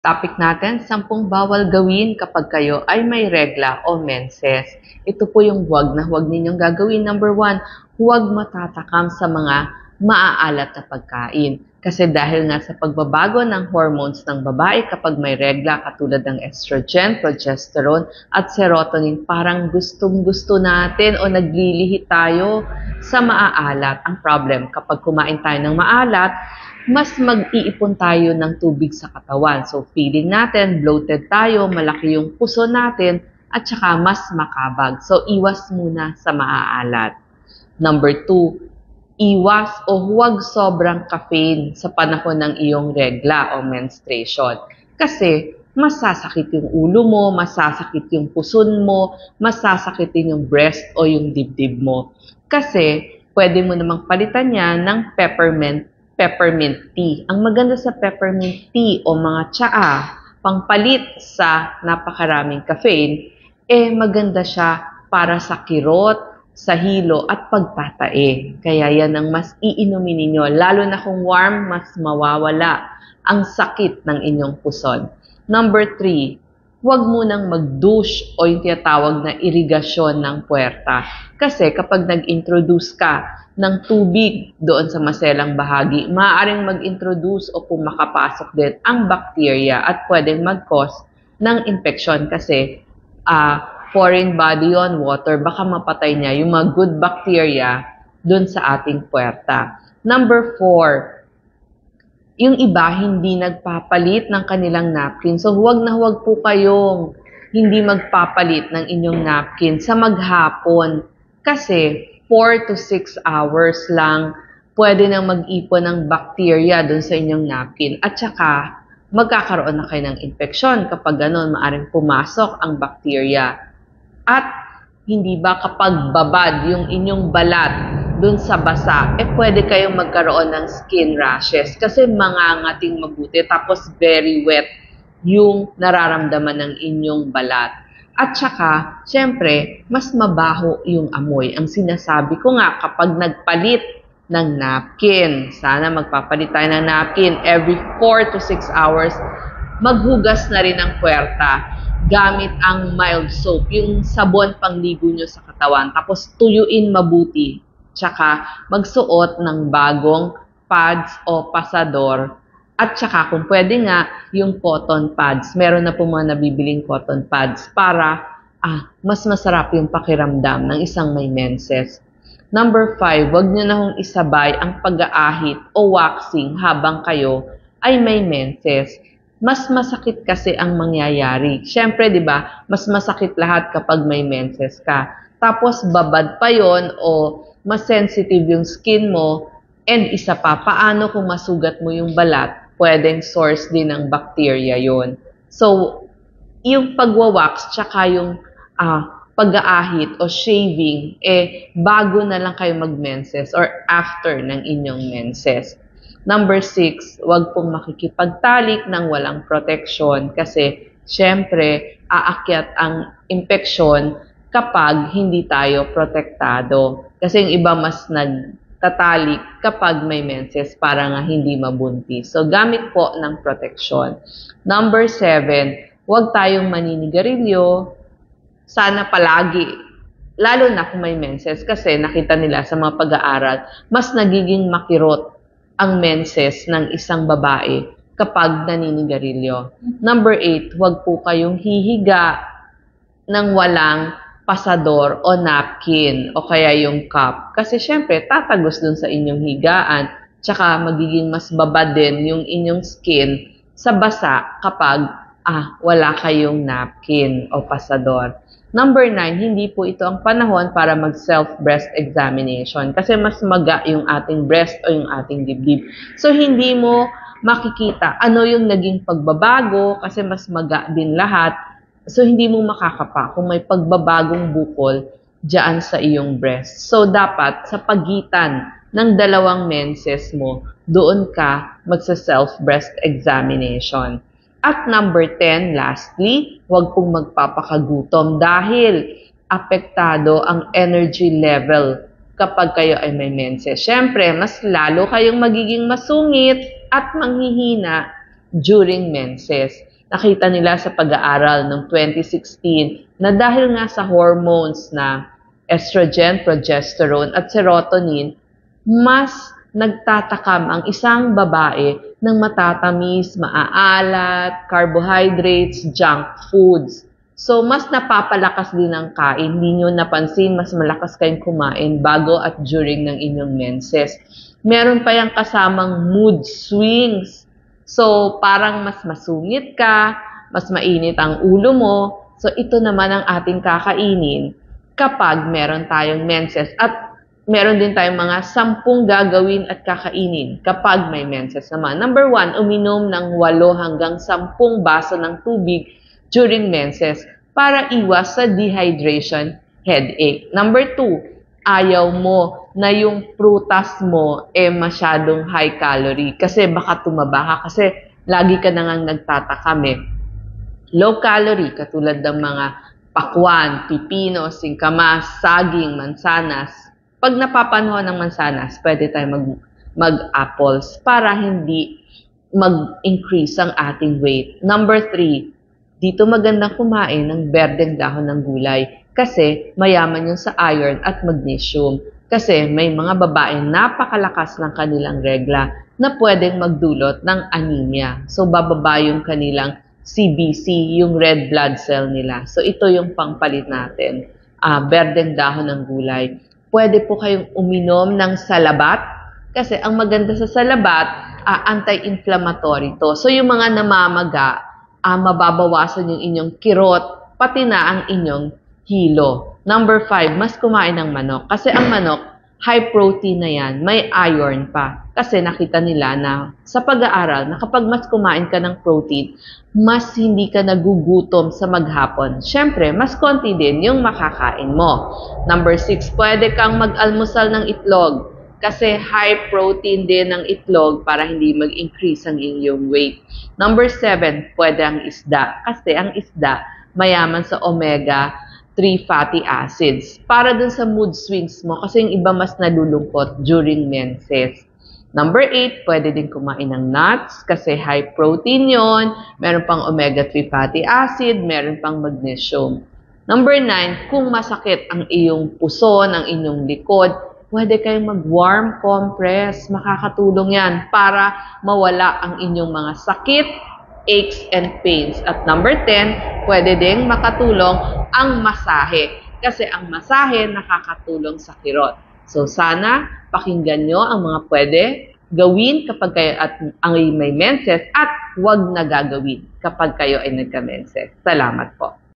Topic natin, 10 bawal gawin kapag kayo ay may regla o menses. Ito po yung huwag na huwag ninyong gagawin. Number 1, huwag matatakam sa mga maaalat na pagkain. Kasi dahil nga sa pagbabago ng hormones ng babae kapag may regla katulad ng estrogen, progesterone at serotonin, parang gustong-gusto natin o naglilihi tayo sa maaalat. Ang problem, kapag kumain tayo ng maalat, mas mag-iipon tayo ng tubig sa katawan. So, feeling natin, bloated tayo, malaki yung puso natin, at saka mas makabag. So, iwas muna sa maaalat. Number 2, iwas o huwag sobrang caffeine sa panahon ng iyong regla o menstruation. Kasi, masasakit yung ulo mo, masasakit yung puson mo, masasakit din yung breast o yung dibdib mo. Kasi, pwede mo namang palitan yan ng peppermint tea. Ang maganda sa peppermint tea o mga tsaa, pangpalit sa napakaraming caffeine, maganda siya para sa kirot, sa hilo at pagtatae. Kaya yan ang mas iinumin ninyo. Lalo na kung warm, mas mawawala ang sakit ng inyong puson. Number 3, huwag munang mag-douche o yung tinatawag na irigasyon ng puwerta. Kasi kapag nag-introduce ka ng tubig doon sa maselang bahagi, maaaring mag-introduce o pumakapasok din ang bacteria at pwedeng mag-cause ng infection kasi foreign body on water, baka mapatay niya yung mga good bacteria doon sa ating puwerta. Number 4, yung iba hindi nagpapalit ng kanilang napkin. So huwag na huwag po kayong hindi magpapalit ng inyong napkin sa maghapon kasi 4 to 6 hours lang pwede nang mag-ipon ng bacteria dun sa inyong napkin. At saka, magkakaroon na kayo ng infeksyon. Kapag ganun, maaaring pumasok ang bacteria. At hindi ba kapag babad yung inyong balat dun sa basa, pwede kayong magkaroon ng skin rashes. Kasi mangangating mabuti, tapos very wet yung nararamdaman ng inyong balat. At saka, syempre, mas mabaho yung amoy. Ang sinasabi ko nga, kapag nagpalit ng napkin, sana magpapalit tayo ng napkin every 4 to 6 hours, maghugas na rin ang puwerta gamit ang mild soap, yung sabon pangligo nyo sa katawan. Tapos tuyuin mabuti. Tsaka magsuot ng bagong pads o pasador. At saka kung pwede nga, yung cotton pads. Meron na po mga nabibiling cotton pads para mas masarap yung pakiramdam ng isang may menses. Number 5, huwag nyo na hong isabay ang pag-aahit o waxing habang kayo ay may menses. Mas masakit kasi ang mangyayari. Siyempre, di ba, mas masakit lahat kapag may menses ka. Tapos babad pa yon o mas sensitive yung skin mo. And isa pa, paano kung masugat mo yung balat? Pwedeng source din ng bacteria yon. So, yung pagwawax tsaka yung pag-aahit o shaving, bago na lang kayo mag-menses or after ng inyong menses. Number 6, huwag pong makikipagtalik ng walang protection kasi syempre, aakyat ang infeksyon kapag hindi tayo protektado. Kasi yung iba mas tatalik kapag may menses para nga hindi mabuntis. So, gamit po ng protection. Number 7, huwag tayong maninigarilyo. Sana palagi, lalo na kung may menses kasi nakita nila sa mga pag-aaral, mas nagiging makirot ang menses ng isang babae kapag naninigarilyo. Number 8, huwag po kayong hihiga ng walang pasador o napkin o kaya yung cup. Kasi syempre, tatagos dun sa inyong higaan. Tsaka magiging mas babad din yung inyong skin sa basa kapag wala kayong napkin o pasador. Number 9, hindi po ito ang panahon para mag-self-breast examination kasi mas maga yung ating breast o yung ating dibdib. So, hindi mo makikita ano yung naging pagbabago kasi mas maga din lahat. So, hindi mo makakapa kung may pagbabagong bukol dyan sa iyong breast. So, dapat sa pagitan ng dalawang menses mo, doon ka magsa-self-breast examination. At number 10, lastly, huwag pong magpapakagutom dahil apektado ang energy level kapag kayo ay may menses. Siyempre, mas lalo kayong magiging masungit at manghihina during menses. Nakita nila sa pag-aaral noong 2016 na dahil nga sa hormones na estrogen, progesterone at serotonin, mas nagtatakam ang isang babae ng matatamis, maaalat, carbohydrates, junk foods. So, mas napapalakas din ang kain. Hindi nyo napansin, mas malakas kayong kumain bago at during ng inyong menses. Meron pa yung kasamang mood swings. So, parang mas masungit ka, mas mainit ang ulo mo. So, ito naman ang ating kakainin kapag meron tayong menses. At meron din tayong mga 10 gagawin at kakainin kapag may menses naman. Number 1, uminom ng 8 hanggang 10 baso ng tubig during menses para iwas sa dehydration, headache. Number 2, ayaw mo na yung prutas mo masyadong high calorie kasi baka tumaba ka kasi lagi ka na ngang nagtatakam Low calorie katulad ng mga pakwan, pipino, singkamas, saging, mansanas. Pag napapanahon ng mansanas, pwede tayo mag-apples para hindi mag-increase ang ating weight. Number 3, dito magandang kumain ng berdeng dahon ng gulay kasi mayaman yun sa iron at magnesium. Kasi may mga babaeng napakalakas ng kanilang regla na pwedeng magdulot ng anemia. So bababa yung kanilang CBC, yung red blood cell nila. So ito yung pangpalit natin, berdeng dahon ng gulay. Pwede po kayong uminom ng salabat kasi ang maganda sa salabat, anti-inflammatory to. So yung mga namamaga, mababawasan yung inyong kirot, pati na ang inyong hilo. Number 5, mas kumain ng manok. Kasi ang manok, high protein na yan, may iron pa. Kasi nakita nila na sa pag-aaral na kapag mas kumain ka ng protein, mas hindi ka nagugutom sa maghapon. Siyempre, mas konti din yung makakain mo. Number 6, pwede kang mag-almusal ng itlog. Kasi high protein din ng itlog para hindi mag-increase ang inyong weight. Number 7, pwede ang isda. Kasi ang isda, mayaman sa omega-3 fatty acids. Para dun sa mood swings mo, kasi yung iba mas nalulungkot during menses. Number 8, pwede din kumain ng nuts kasi high protein yon. Meron pang omega-3 fatty acid, meron pang magnesium. Number 9, kung masakit ang iyong puson, ang inyong likod, pwede kayong mag-warm compress. Makakatulong yan para mawala ang inyong mga sakit, aches and pains. At number 10, pwede ding makatulong ang masahe. Kasi ang masahe nakakatulong sa kirot. So sana pakinggan nyo ang mga pwede gawin kapag kayo at ang may menses at huwag na gagawin kapag kayo ay nagka-menses. Salamat po.